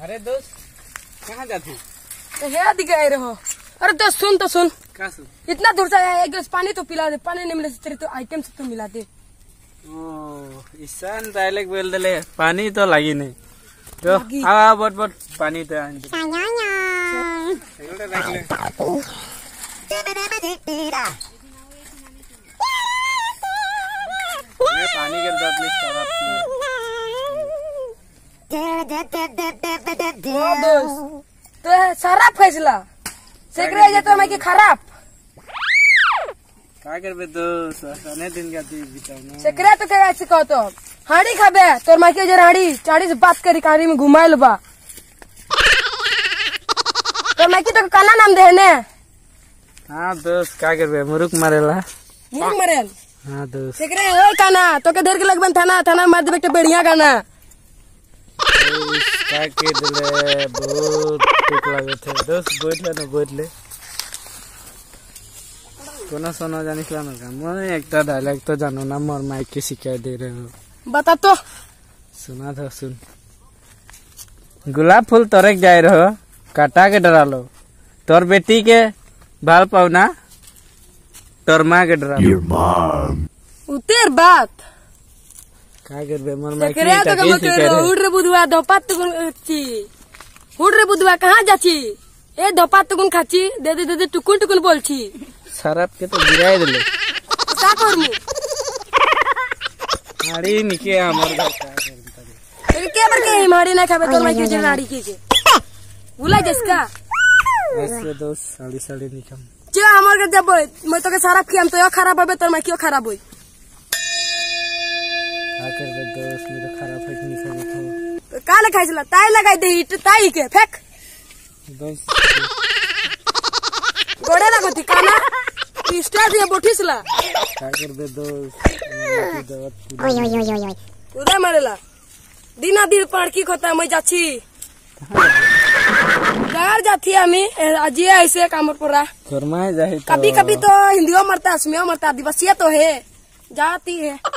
अरे दोस्त कहाँ जाते है दिखाई रहो। अरे दोस्त सुन तो सुन, इतना दूर से आया, एक गिलास पानी तो पिला दे। पानी नहीं मिले तेरे तो आइटम सब तो मिला दे। ईशान डायलेक्ट बोल दे, पानी तो लगी नहीं तो बहुत बहुत पानी तो पानी के तो सारा फैसला सेकरे जाता मैं कि खराब क्या करबे तो सने दिन का बिताना सेकरे तो क्या ऐसे कहो तो हाड़ी खाबे तोर माई के जर हाड़ी चाड़ी से बात करी कारी में घुमाए लबा तो मैं की तो काना नाम दे ने। हाँ दोस्त क्या करबे मुरुक मारेला मुरुक मारेल। हाँ दोस्त सेकरे ओए काना तो के देर के लगबन थाना मार दे बेटे बढ़िया गाना क्या के दिले बहुत ठीक लगे थे दोस्त बैठ ले बैठ ले कोना सोना जानिस ला ना मैं एक डायलॉग तो जानो ना मोर माइक के शिकायत दे रहे हो बता तो सुना था सुन गुलाब फूल तोरेक जाए रहो काटा के डरा लो तोर बेटी के भाल पाऊ ना तोर माँ के डरा लो उतेर बात क्या करबे मोर माइक सेकरे तो के शिकायत उड़ रे बुधवा दोपात गुन छी उड़ रे बुधवा कहां जाची ए दोपात गुन खाची दे दे टुकुन टुकुन बोलची शराब के तो गिराए दिले का करमु हाड़ी निके हमर घर का के बार के मारी ना खाबे तोर माई के जनाड़ी के भूला जिसका ऐसे दोस्त साड़ी साड़ी निकम जे हमर के जब मैं तो के सारा खियाम तो खराब होबे तोर माई क्यों खराब होई क्या करबे दोस्त मेरे खराब है नहीं सब तो काले खाइसला ताई लगाई दे इट ताई के फेंक दोस्त गोड़े ना गोती काना स्टार दिए बोठीसला क्या करबे दोस्त ओय ओय ओय ओय उदय मारेला दिना दिन पड़की खोता मैं जाची घर जाती आमी आज ऐसे कामर पड़ा फरमाए जाए कभी कभी तो हिंदियों मरता असमियों मरता आदिवासी तो है जाती है।